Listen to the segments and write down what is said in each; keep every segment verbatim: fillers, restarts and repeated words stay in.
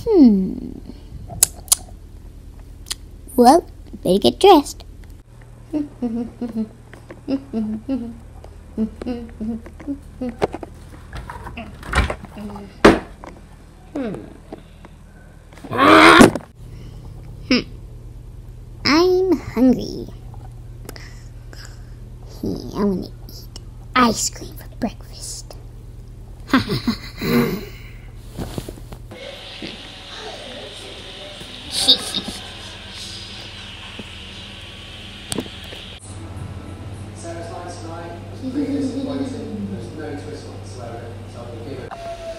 Hmm. Well, better get dressed. Hmm. I'm hungry. I want to eat ice cream for breakfast. There's no twist whatsoever, so I'm going to give it.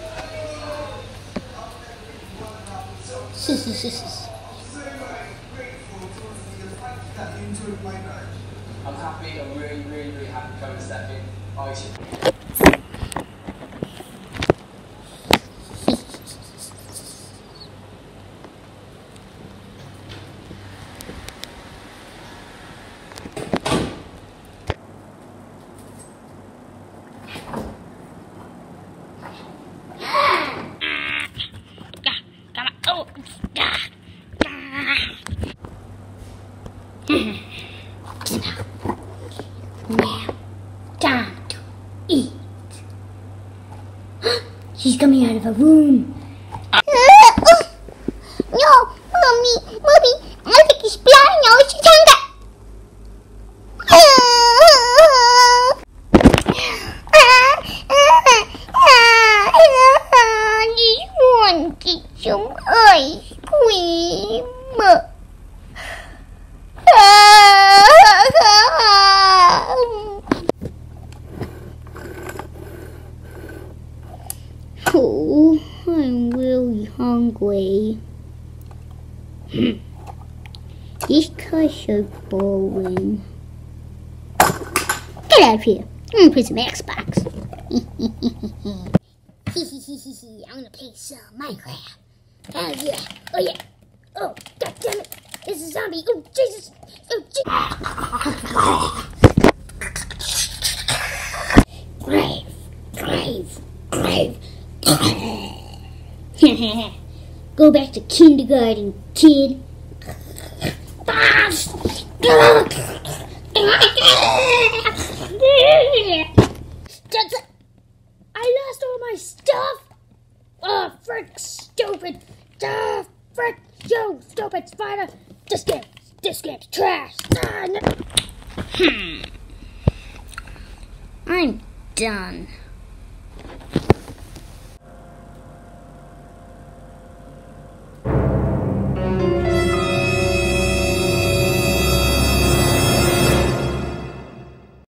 I'm happy, I'm really, really, really happy to come and step in. I should. Now, time to eat. She's coming out of a room. No, mommy, mommy, I think he's blind now. She's hungry. I just wanted some ice cream. Oh, I'm really hungry. These cars are boring. Get out of here. I'm gonna play some Xbox. I'm gonna play some Minecraft. Oh yeah. Oh yeah. Oh, god damn it. It's a zombie. Oh, Jesus. Oh, Jesus. Grave. Grave. Grave. Go back to kindergarten, kid. I lost all my stuff. Oh, frick, stupid. Oh, frick, yo, stupid spider. This game, this game's trash. Ah, no. Hmm. I'm done.